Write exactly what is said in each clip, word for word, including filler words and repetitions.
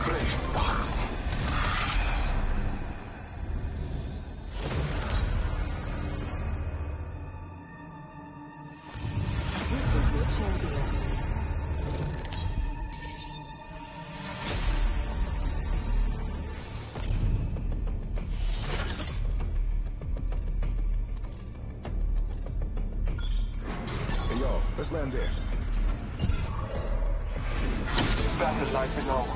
Let's land there. Battle lies below.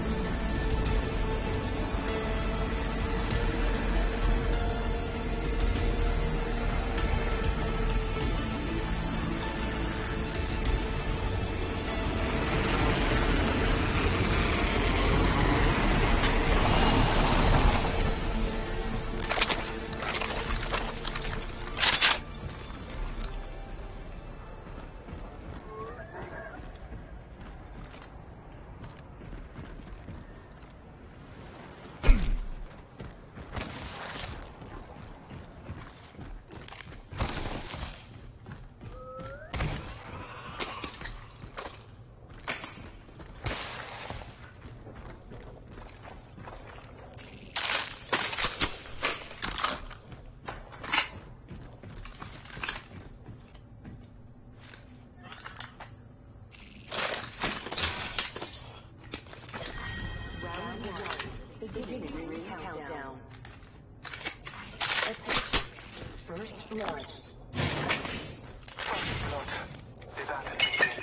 Countdown. Attention. First blood. First blood. The battle begins.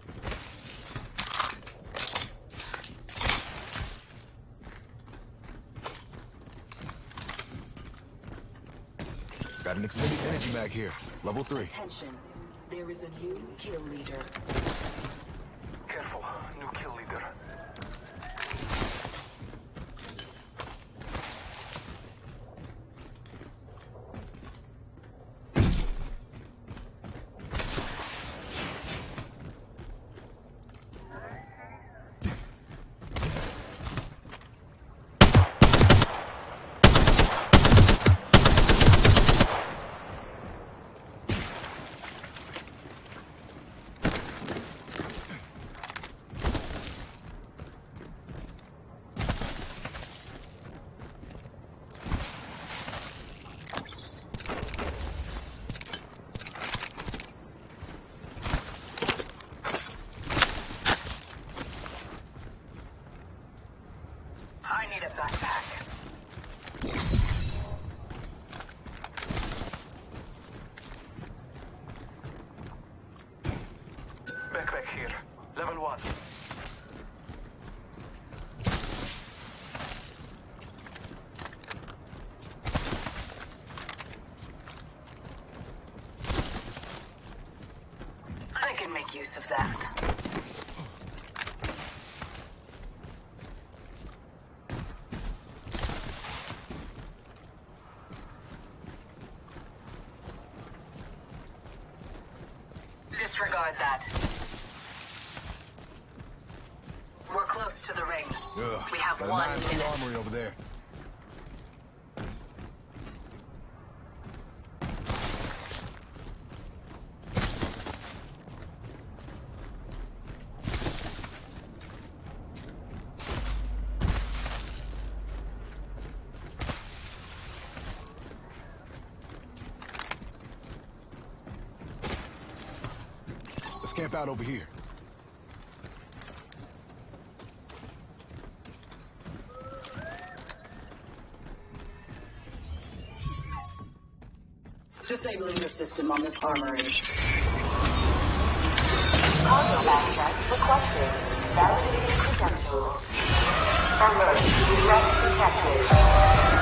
Got an extended energy mag here. Level three. Attention. There is a new kill leader. Careful, new kill leader. I need a backpack. Backpack here. Level one. I can make use of that. Disregard that. We're close to the ring. Ugh, We have got a one nine two minute. armory over there. Let's camp out over here. Disabling the system on this armory. Cargo access requested. Validating credentials. Alert. Threat detected.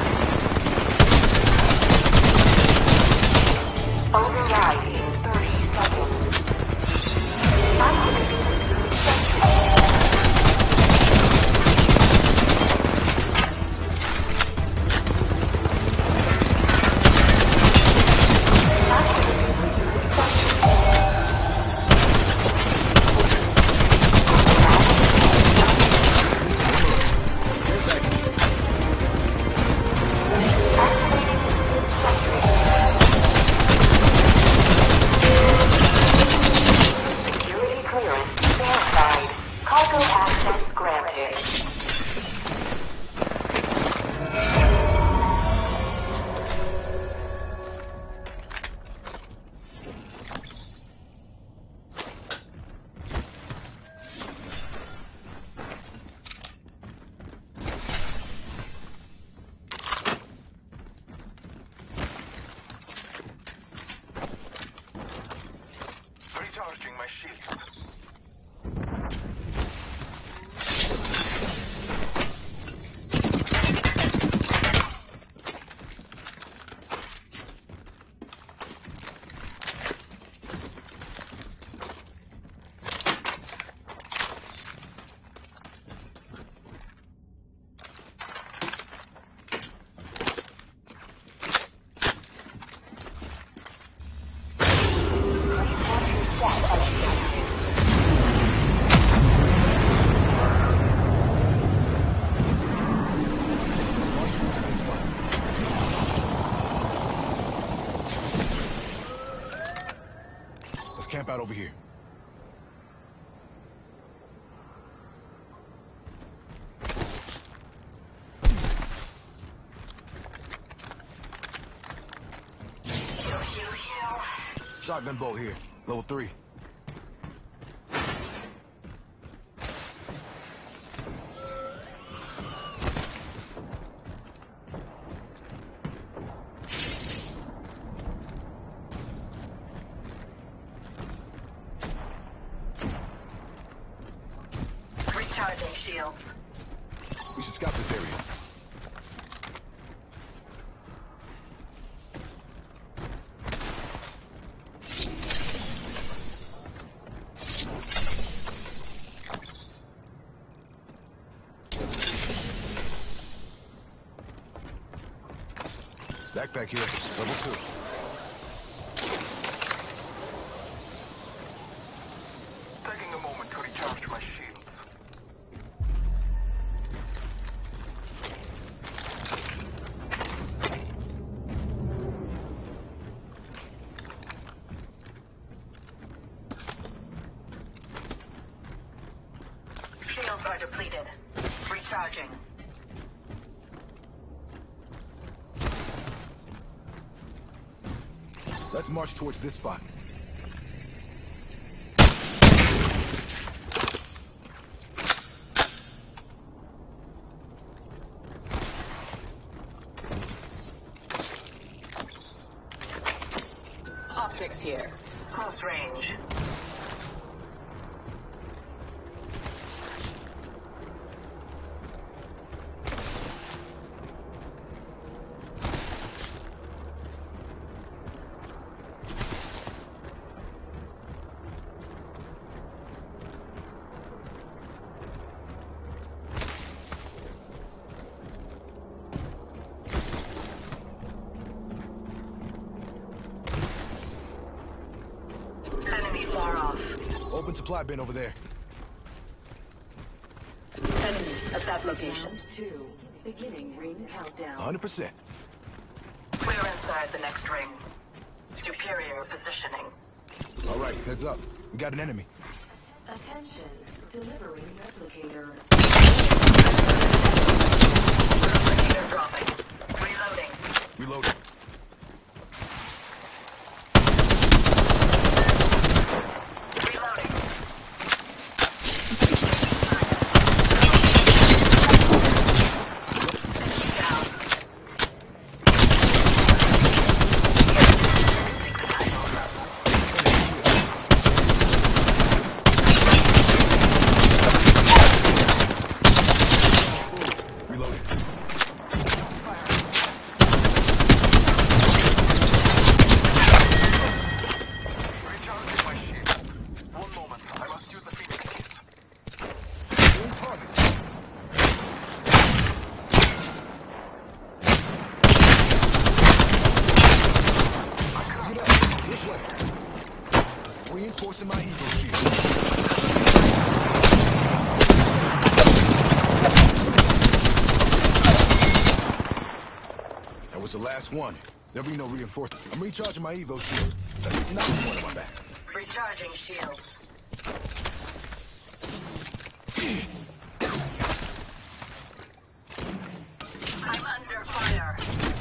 Override in thirty out over here. Heal, heal, heal. Shotgun bolt here. Level three. Recharging shields. We should scout this area. Backpack here. Level two. Taking a moment to recharge my shields. Shields are depleted. Recharging. Let's march towards this spot. Optics here. Close range. Enemy far off. Open supply bin over there. Enemy at that location. Round two. Beginning ring countdown. one hundred percent. We're inside the next ring. Superior positioning. All right, heads up. We got an enemy. Attention. Delivering replicator. Replicator dropping. Reloading. Reloading. Reloading. Enemy down. Take the title. Reloading. Recharging my shield. One moment. I must use a Phoenix kit. Main target. Get up. This way. Reinforcing my Evo shield. That was the last one. There'll be no reinforcement. I'm recharging my Evo shield. That's not one on my back. Recharging shields. I'm under fire.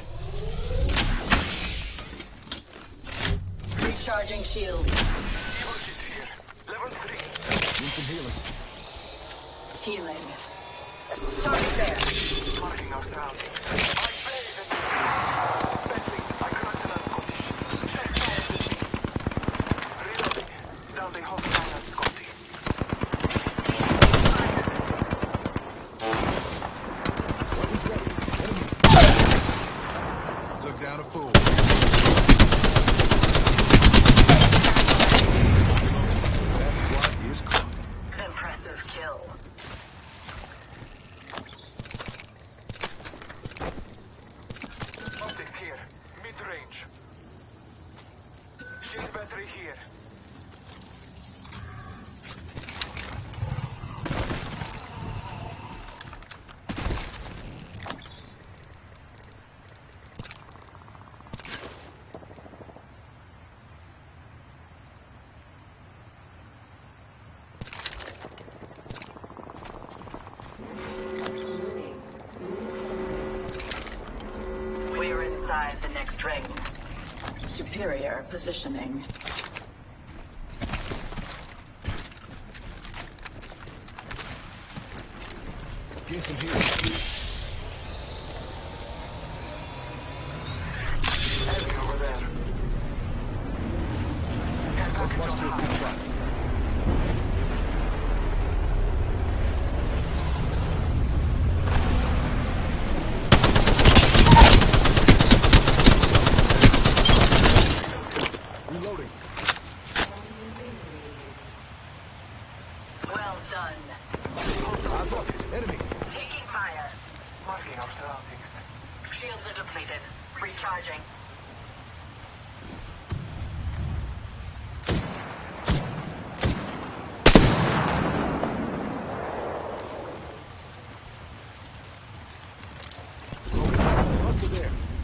Recharging shields. Evo kit here. Level three. Need some healing. Healing. Target there. Marking our surroundings. I bathe in Bentley, I cracked an Scottish. Check out the sheet. Reloading. Down the hostile and Scotty. Weapons ready. Enemy. Took down a fool. That squad is caught. Impressive kill. Optics here. Mid-range. Shield battery here. survive the next ring. Superior positioning. Getting some healing. Enemy over there. Care package on high. Reloading. Well done. Eyes up. Enemy. Taking fire. Marking our surroundings. Shields are depleted. Recharging. Hostile there.